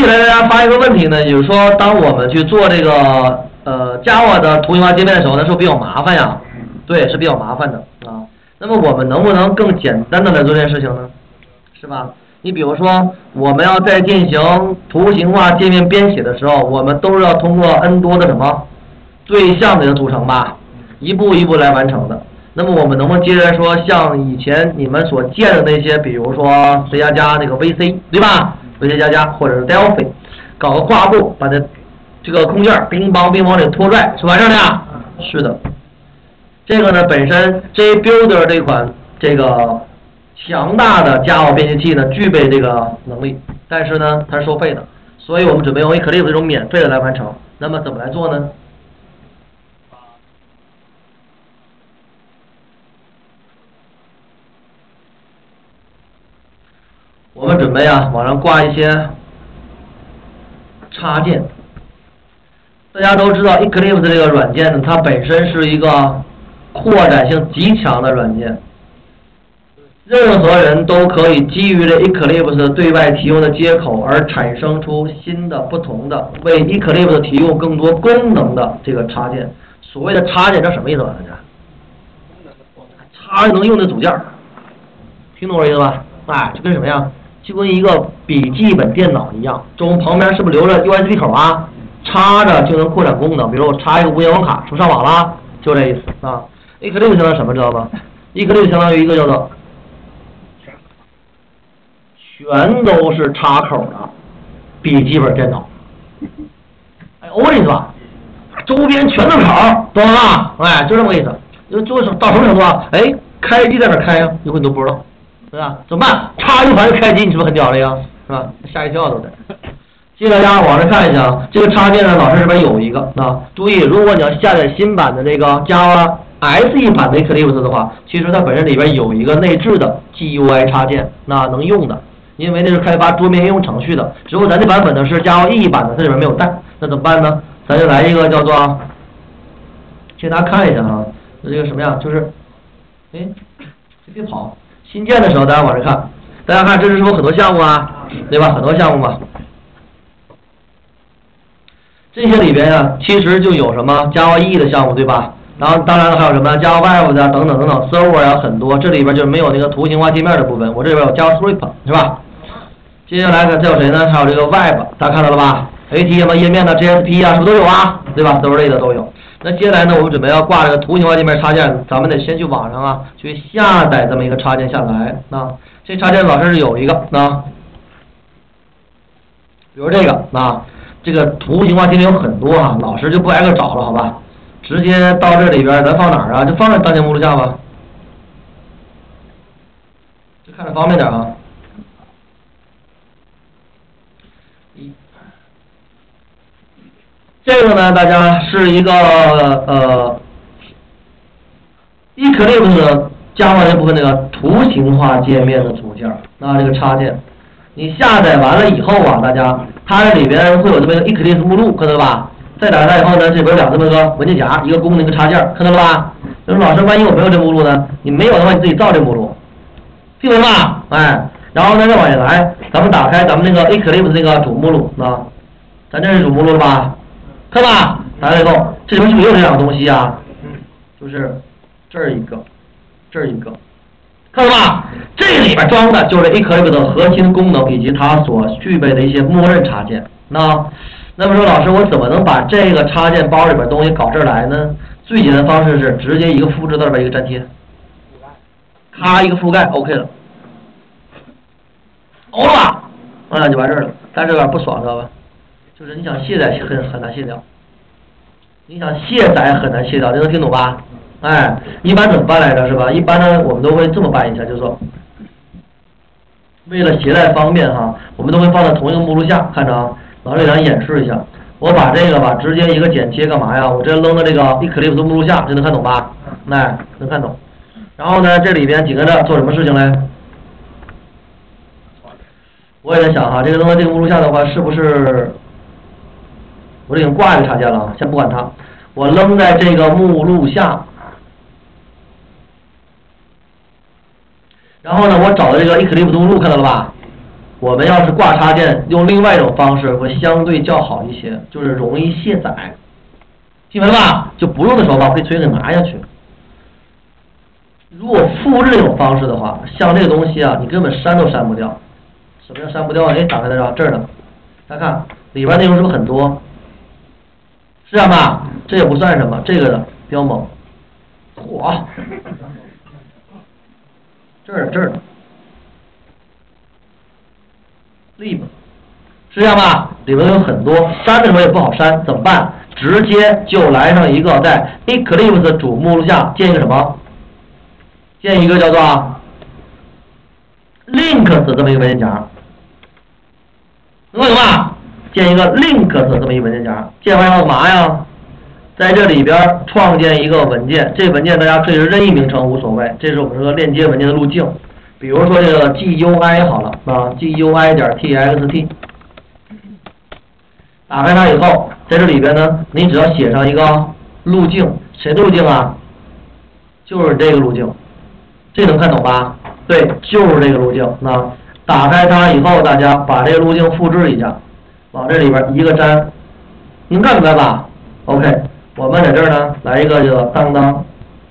下来大家发一个问题呢，就是说当我们去做这个Java 的图形化界面的时候呢，是不是比较麻烦呀？对，是比较麻烦的啊。那么我们能不能更简单的来做这件事情呢？是吧？你比如说，我们要在进行图形化界面编写的时候，我们都是要通过 N 多的什么对象的组成吧，一步一步来完成的。那么我们能不能接着说，像以前你们所见的那些，比如说 C++ 那个 VC， 对吧？ VC++或者是 Delphi， 搞个挂布，把这个空件乒乓乒乓给拖拽，是完事儿的呀？是的。这个呢，本身 JBuilder 这款这个强大的 Java 编辑器呢，具备这个能力，但是呢，它是收费的，所以我们准备用 Eclipse 这种免费的来完成。那么怎么来做呢？我们准备啊，往上挂一些插件。大家都知道 Eclipse 这个软件呢，它本身是一个扩展性极强的软件，任何人都可以基于这 Eclipse 对外提供的接口而产生出新的不同的为 Eclipse 提供更多功能的这个插件。所谓的插件这什么意思吧？大家插能用的组件，听懂我意思吧？哎，就跟什么呀？就跟一个笔记本电脑一样，中旁边是不是留着 USB 口啊？插着就能扩展功能，比如我插一个无线网卡，是不是上网了？就这意思啊。Eclipse 相当于什么知道吗？ Eclipse 相当于一个叫做全都是插口的笔记本电脑。哎，我跟你说，周边全都是口，懂了吧？哎，就这么个意思。就是到什么程度啊？哎，开机在哪开呀？有可能你都不知道。对吧？怎么办？插一盘就开机，你是不是很屌这个？是吧？吓一跳都得。接着大家往上看一下，这个插件呢，老师这边有一个啊。注意，如果你要下载新版的这个 Java SE 版的 Eclipse 的话，其实它本身里边有一个内置的 GUI 插件，那能用的，因为那是开发桌面应用程序的。只不过咱这版本呢是 Java EE 版的，它里边没有带，那怎么办呢？咱就来一个叫做，请大家看一下啊，这个什么呀？就是，哎，别跑。新建的时候，大家往上看，大家看这是不是很多项目啊，对吧？很多项目嘛。这些里边呀，其实就有什么 Java EE 的项目，对吧？然后当然了还有什么 Java Web 的等等等等 ，Server 呀很多，这里边就没有那个图形化界面的部分。我这边有 JavaScript 是吧？接下来看这有谁呢？还有这个 Web， 大家看到了吧 ？HTML 页面的 JSP 啊，是不是都有啊？对吧？都是类的都有。那接下来呢，我们准备要挂这个图形化界面插件，咱们得先去网上啊，去下载这么一个插件下来啊。这插件老师是有一个啊，比如这个啊，这个图形化界面有很多啊，老师就不挨个找了，好吧？直接到这里边，咱放哪儿啊？就放在当前目录下吧，就看着方便点啊。这个呢，大家是一个Eclipse Java 这部分那个图形化界面的组件，那这个插件，你下载完了以后啊，大家它这里边会有这么一个 Eclipse 目录，看到了吧？再打开以后呢，这边有两这么个文件夹，一个功能一个插件，看到了吧？就是老师，万一我没有这目录呢？你没有的话，你自己造这目录，听懂了吧？哎，然后呢再往下来，咱们打开咱们那个 Eclipse 那个主目录啊，咱这是主目录了吧？看吧，打开以后，这里面是不是有这两个东西啊？就是这儿一个，这儿一个，看到吧？这里边装的就是 Eclipse 的核心功能以及它所具备的一些默认插件。那么说，老师，我怎么能把这个插件包里边东西搞这儿来呢？最简单的方式是直接一个复制到这边一个粘贴，咔一个覆盖 ，OK 了，欧了吧？啊，就完事儿了。但是有点不爽，知道吧？就是你想卸载很难卸掉，你想卸载很难卸掉，这能听懂吧？哎，一般怎么办来着是吧？一般呢，我们都会这么办一下，就是说，为了携带方便哈，我们都会放在同一个目录下。看着啊，老师给大家演示一下，我把这个吧直接一个剪切干嘛呀？我直接扔到这个 Eclipse 目录下，这能看懂吧？哎，能看懂。然后呢，这里边紧跟着做什么事情呢？我也在想哈，这个扔到这个目录下的话，是不是？我这已经挂一个插件了，先不管它，我扔在这个目录下，然后呢，我找到这个 Eclipse 目录，看到了吧？ 我们要是挂插件，用另外一种方式会相对较好一些，就是容易卸载。听明白了吧？就不用的时候吧，可以直接给拿下去。如果复制这种方式的话，像这个东西啊，你根本删都删不掉。什么叫删不掉啊？哎，打开在这儿呢，大家看里边内容是不是很多？是这样吧？这也不算什么，这个的比较猛。嚯，这儿呢 ，lib 是这样吧？里面有很多，删的时候也不好删，怎么办？直接就来上一个，在 Eclipse 主目录下建一个什么？建一个叫做 links 这么一个文件夹，能懂吧？建一个 links 这么一个文件夹，建完要干嘛呀？在这里边创建一个文件，这文件大家可以是任意名称无所谓，这是我们这个链接文件的路径。比如说这个 GUI 好了啊 ，GUI 点 txt， 打开它以后，在这里边呢，你只要写上一个路径，谁的路径啊？就是这个路径，这能看懂吧？对，就是这个路径。那打开它以后，大家把这个路径复制一下，往这里边一个粘，您看明白吧 ？OK。我们在这儿呢，来一个叫当当，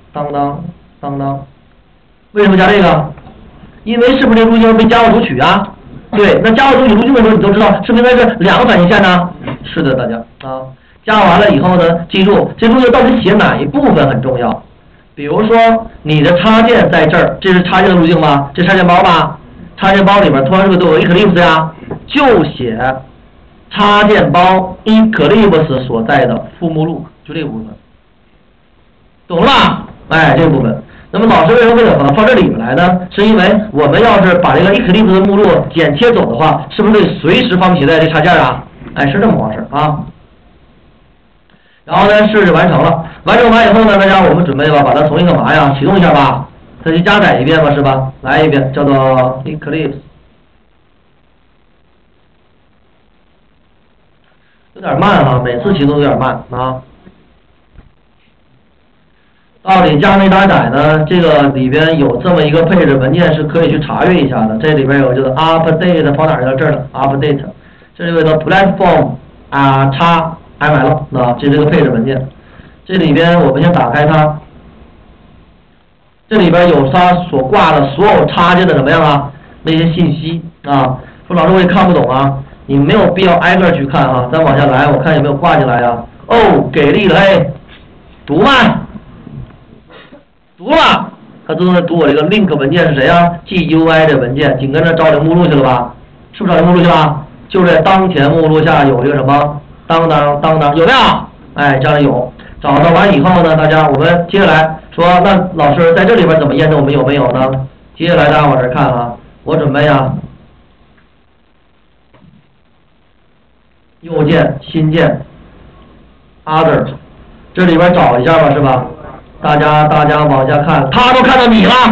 为什么加这个？因为是不是这路径被加入读取啊？对，那加入读取路径的时候，你都知道是不是应该是两个反应线呢？是的，大家啊，加完了以后呢，记住这路径到底写哪一部分很重要。比如说你的插件在这儿，这是插件的路径吗？这插件包吧，插件包里边突然是不是都有 Eclipse 呀？就写插件包 Eclipse 所在的副目录。就这个部分，懂了吧？哎，这个部分。那么老师为什么会把它放这里面来呢？是因为我们要是把这个 Eclipse 的目录剪切走的话，是不是得随时方便携带这插件啊？哎，是这么回事啊。然后呢，试试完成了，完成完以后呢，大家我们准备吧，把它重新干嘛呀？启动一下吧，再去加载一遍吧，是吧？来一遍，叫做 Eclipse。有点慢哈，每次启动有点慢啊。到底加没加载呢？这个里边有这么一个配置文件是可以去查阅一下的。这里边有就是 update 跑哪儿去了？这儿呢 update， 这里边的 platform XML 啊，这是个配置文件。这里边我们先打开它，这里边有它所挂的所有插件的怎么样啊？那些信息啊。说老师我也看不懂啊，你没有必要挨个去看啊。咱往下来，我看有没有挂进来呀？哦，给力了嘿，读慢。读了，它自动在读我这个 link 文件是谁啊 ？GUI 的文件，紧跟着找这目录去了吧？是不是找这目录去了？就在当前目录下有一个什么当当，有没有？哎，这样有。找到完以后呢，大家我们接下来说，那老师在这里边怎么验证我们有没有呢？接下来大家往这看啊，我准备啊，右键、新键 ，Other， 这里边找一下吧，是吧？大家往下看，他都看到你了，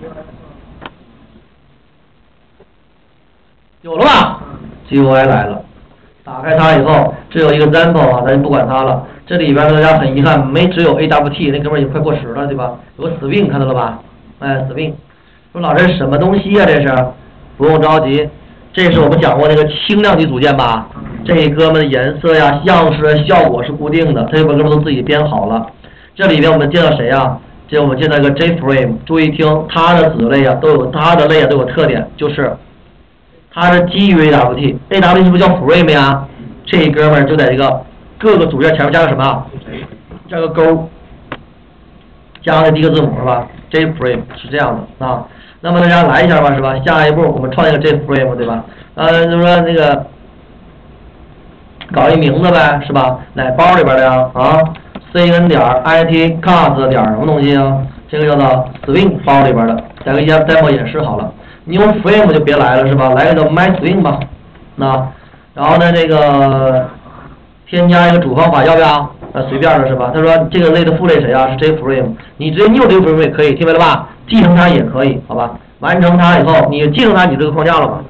有了吧 ？GUI 来了，打开它以后，这有一个 example 啊，咱就不管它了。这里边大家很遗憾，只有 AWT， 那哥们儿已经快过时了，对吧？有个 Swing 看到了吧？哎 ，Swing， 说老师什么东西呀？这是，不用着急，这是我们讲过那个轻量级组件吧？这哥们的颜色呀、样式、效果是固定的，这哥们都自己编好了。这里边我们见到谁呀？我们见到一个 JFrame， 注意听，它的子类啊都有它的类啊都有特点，就是它是基于 AWT 是不是叫 Frame 呀？这哥们儿就在这个各个组件前面加个什么？加个勾，加个第一个字母是吧 ？JFrame 是这样的啊。那么大家来一下吧，是吧？下一步我们创一个 JFrame 对吧？就说那个搞一名字呗，是吧？哪包里边的呀？啊？cn 点 itcast 点什么东西啊？这个叫做 swing 包里边的，来个 demo 演示好了。你用 frame 就别来了是吧？来个叫 myswing 吧。那然后呢，这个添加一个主方法要不要？随便的是吧？他说这个类的父类谁啊？是 JFrame， 你直接 new JFrame 也可以，听明白了吧？继承它也可以，好吧？完成它以后，你继承它你这个框架了吧？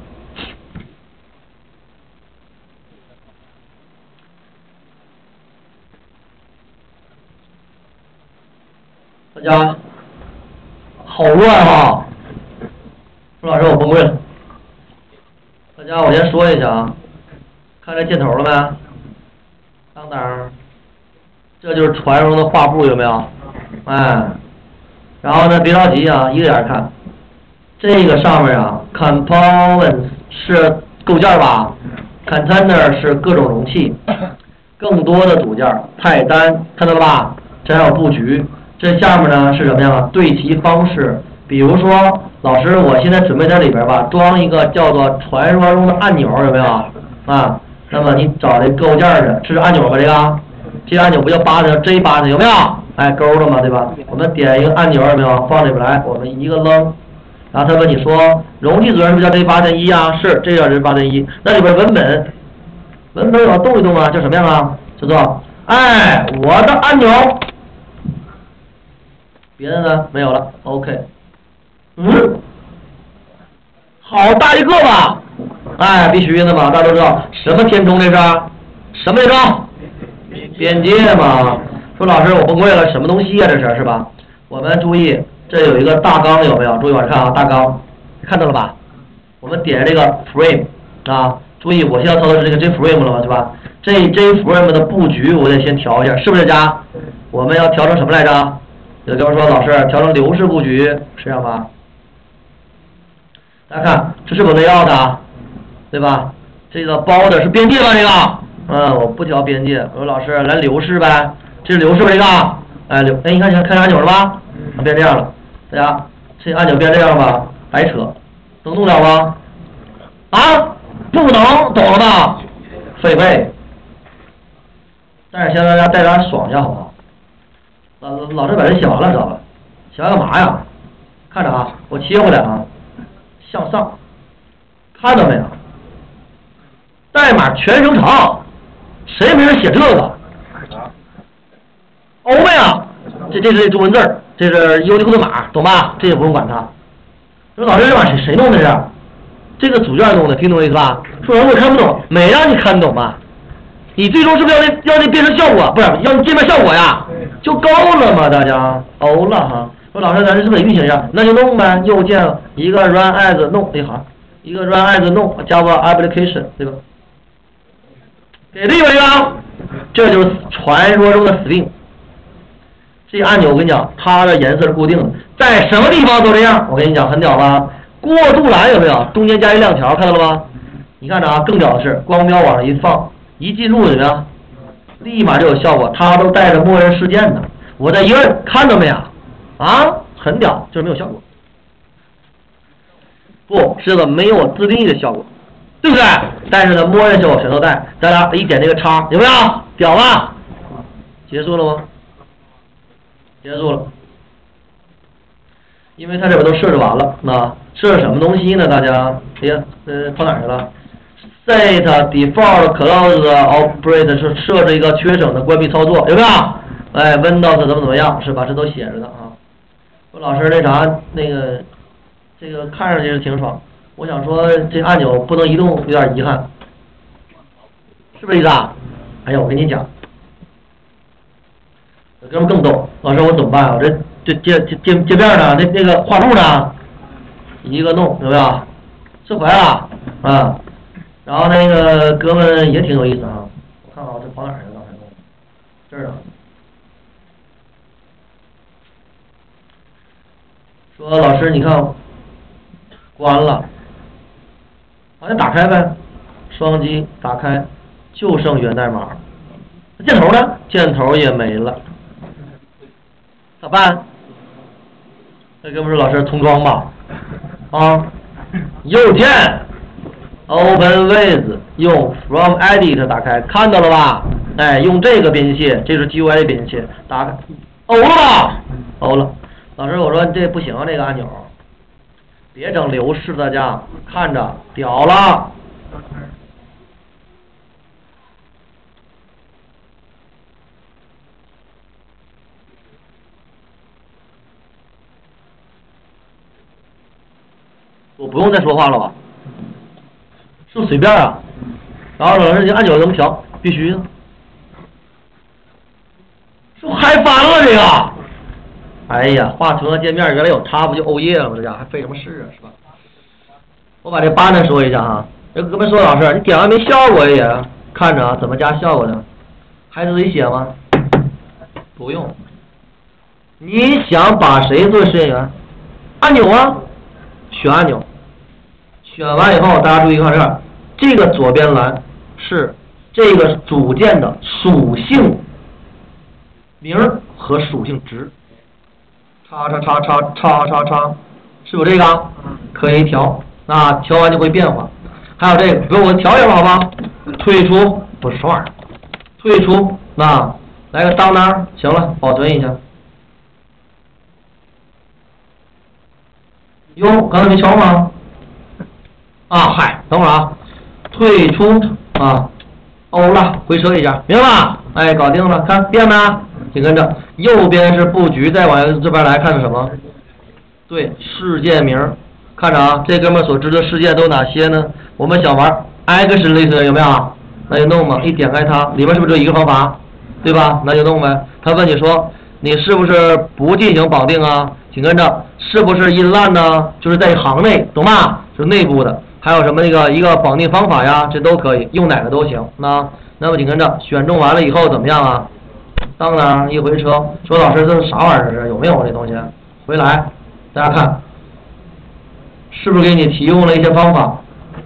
大家好乱哈！说老师我崩溃了。 家我先说一下啊，看这箭头了没？当当，这就是传说中的画布，有没有？哎，然后呢，别着急啊，一个点看。这个上面啊 ，components 是构件吧 ，container 是各种容器，更多的组件，菜单看到了吧？这还有布局。这下面呢是什么呀？对齐方式。比如说，老师，我现在准备在里边吧，装一个叫做传说中的按钮，有没有啊？那么你找这构件的，这是按钮吧？这个按钮不叫button，叫 J button，有没有？哎，勾了嘛，对吧？我们点一个按钮，有没有？放里边来，我们一个扔。然后他问你说，容器主任是不是叫 J button 1啊？是，这个是button 1。那里边文本我要动一动啊，叫什么样啊？叫做哎，我的按钮。别的呢？没有了。OK。好大一个吧？哎，必须的嘛，大家都知道什么填充这是？什么来着？边界嘛。说老师我崩溃了，什么东西呀、这是吧？我们注意，这有一个大纲有没有？注意往上看啊，大纲看到了吧？我们点这个 frame 啊，注意我现在操作是这个 JFrame 了嘛，对吧？这 JFrame 的布局我得先调一下，是不是加？我们要调成什么来着？有哥们说老师调成流式布局，是这样吧？大家看，这是我们要的，对吧？这个包的是边界吧？这个，我不调边界。我说老师来流式呗，这是流式吧？这个，哎你看按钮了吧？变这样了，大家这按钮变这样了吧？白扯，能弄了吗？啊，不能，懂了吧？废废。但是先让大家带大家爽一下，好不好？老师把这写完了，知道吧？写完干嘛呀？看着啊，我切回来啊。向上，看到没有？代码全生成，谁没人写这个？欧呗啊，这是中文字儿，这是Unicode码，懂吧？这也不用管它。说老师这玩意儿谁弄的是？这个组件弄的，听懂我意思吧？说我看不懂，没让你看懂吧？你最终是不是要那变成效果？不是，要界面效果呀？就够了嘛，大家欧了哈。说老师，咱这是不是得运行一下？那就弄呗，右键一个 run as 弄，哎好，一个 run as 弄 Java application， 对吧？给对吧这个？这就是传说中的 String。这按钮我跟你讲，它的颜色是固定的，在什么地方都这样。我跟你讲，很屌吧？过渡栏有没有？中间加一亮条，看到了吗？你看着啊，更屌的是，光标往上一放，一进入怎么样？立马就有效果，它都带着默认事件的。我再一摁，看到没有？啊，很屌，就是没有效果。不是个没有自定义的效果，对不对？但是呢，默认效果全都带。大家一点这个叉，有没有？屌吧？结束了吗？结束了。因为它这边都设置完了，那设置什么东西呢？大家，哎呀，跑哪儿去了 ？Set default close operate 是设置一个缺省的关闭操作，有没有？哎 ，Windows 怎么样，是吧？这都写着的啊。说老师那啥，这个看上去是挺爽，我想说这按钮不能移动，有点遗憾，是不是意思啊？哎呀，我跟你讲，有哥们更逗，老师我怎么办啊？这界面呢？那个画布呢？一个弄有没有？释怀了啊！然后那个哥们也挺有意思啊，我看看我这跑哪儿去了？刚才弄这儿啊。说老师你看关了，好像打开呗，双击打开，就剩源代码，箭头呢？箭头也没了，咋办？这哥们说老师重装吧，啊，右键 Open with 用 From Edit 打开，看到了吧？哎，用这个编辑器，这是 GUI 编辑器，打开，欧了，欧了。老师，我说这不行啊，这个按钮，别整流式，大家看着屌了。我不用再说话了吧？是不是随便啊？然后老师，这按钮怎么调？必须的。是不是嗨翻了这个？哎呀，画成了界面，原来有它不就欧耶了吗？这家还费什么事啊，是吧？我把这button说一下哈， 这哥们说老师，你点完没效果也？看着啊，怎么加效果的？还自己写吗？不用。你想把谁做实验员？按钮啊，选按钮。选完以后，大家注意看这儿，这个左边栏是这个组件的属性名和属性值。叉叉叉叉叉叉叉，是不是这个？可以调，那调完就会变化。还有这个，比如我调一下好吧？退出不是什么玩意儿，退出那来个当当，行了，保存一下。哟，刚才没调吗？啊，嗨，等会儿啊，退出啊，欧了，回车一下，明白吧？哎，搞定了，看变没？紧跟着右边是布局，再往这边来看是什么？对，事件名，看着啊，这哥们所知的事件都有哪些呢？我们想玩 X 类似有没有？那就弄吧，一点开它，里面是不是只有一个方法？对吧？那就弄呗。他问你说，你是不是不进行绑定啊？紧跟着是不是inline呢？就是在行内，懂吗？是内部的。还有什么一个绑定方法呀？这都可以，用哪个都行。那么紧跟着选中完了以后怎么样啊？当然一回车，说老师这是啥玩意儿？有没有这东西？回来，大家看，是不是给你提供了一些方法？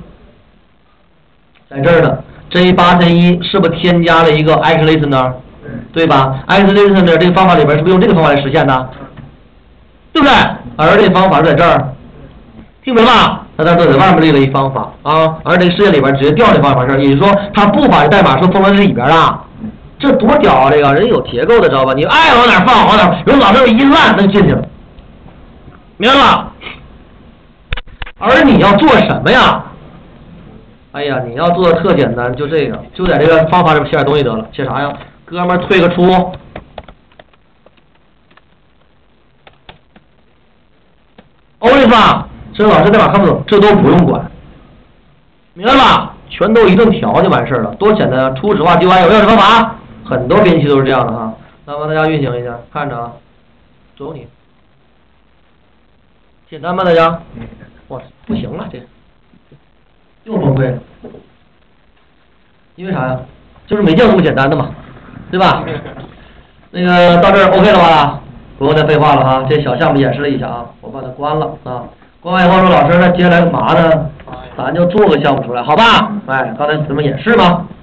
在这儿的 J8J1 是不是添加了一个 X listener？ 对吧 ？X listener 这个方法里边是不是用这个方法来实现的？对不对？而这方法是在这儿，听明白吧？那他在外面列了一方法啊，而这个事件里边直接调这方法事儿，也就是说他不把这代码说封到这里边啊，这多屌啊！这个人有结构的，知道吧？你爱往哪放往哪，如果老是有inline那就进去了，明白吧？而你要做什么呀？哎呀，你要做的特简单，就这个，就在这个方法里边写点东西得了。写啥呀？哥们儿退个出。欧丽莎，这老师代码看不懂，这都不用管，明白吧？全都一顿调就完事儿了，多简单啊！初始化 GUI 有没有这方法？很多编辑器都是这样的哈。那么大家运行一下，看着啊，走你。简单吗？大家？哇，不行了，这又崩溃了。因为啥呀？就是没见过这么简单的嘛，对吧？那个到这儿 OK 了吧？不用再废话了哈，这小项目演示了一下啊，我把它关了啊。关完以后说老师，那接下来干嘛呢？咱就做个项目出来，好吧？哎，刚才怎么演示吗？